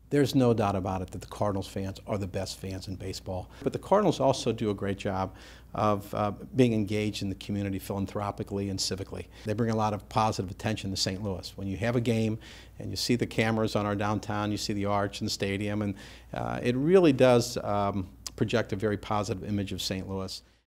There's no doubt about it that the Cardinals fans are the best fans in baseball. But the Cardinals also do a great job of being engaged in the community philanthropically and civically. They bring a lot of positive attention to St. Louis. When you have a game and you see the cameras on our downtown, you see the arch and the stadium, and it really does project a very positive image of St. Louis.